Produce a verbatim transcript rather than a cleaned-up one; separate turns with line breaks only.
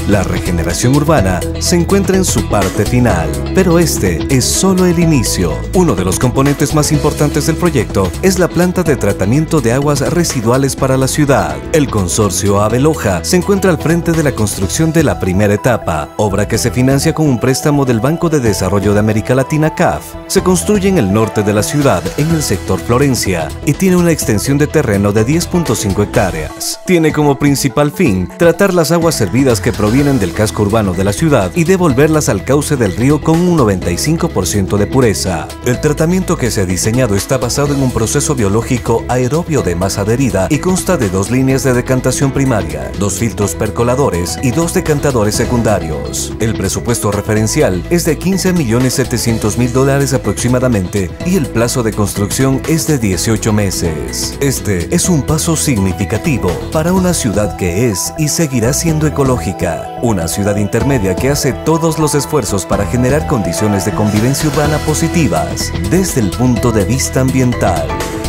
La regeneración urbana se encuentra en su parte final, pero este es solo el inicio. Uno de los componentes más importantes del proyecto es la planta de tratamiento de aguas residuales para la ciudad. El consorcio Aveloja se encuentra al frente de la construcción de la primera etapa, obra que se financia con un préstamo del Banco de Desarrollo de América Latina C A F. Se construye en el norte de la ciudad, en el sector Florencia, y tiene una extensión de terreno de diez punto cinco hectáreas. Tiene como principal fin tratar las aguas servidas que provienen del casco urbano de la ciudad y devolverlas al cauce del río con un noventa y cinco por ciento de pureza. El tratamiento que se ha diseñado está basado en un proceso biológico aerobio de masa adherida y consta de dos líneas de decantación primaria, dos filtros percoladores y dos decantadores secundarios. El presupuesto referencial es de quince millones setecientos mil dólares aproximadamente y el plazo de construcción es de dieciocho meses. Este es un paso significativo para una ciudad que es y seguirá siendo ecológica, una ciudad intermedia que hace todos los esfuerzos para generar condiciones de convivencia urbana positivas desde el punto de vista ambiental.